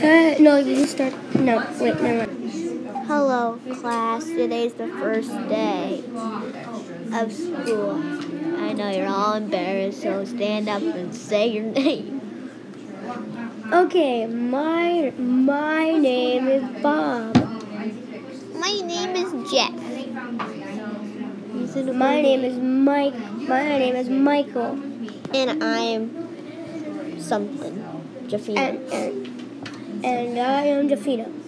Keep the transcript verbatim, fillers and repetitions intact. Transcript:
Uh, no, you start. No, wait, never mind. Hello, class. Today's the first day of school. I know you're all embarrassed, so stand up and say your name. Okay, my my name is Bob. My name is Jeff. My name is Mike. My name is Michael. And I am something. Jafina. And, and, and I am Jafina.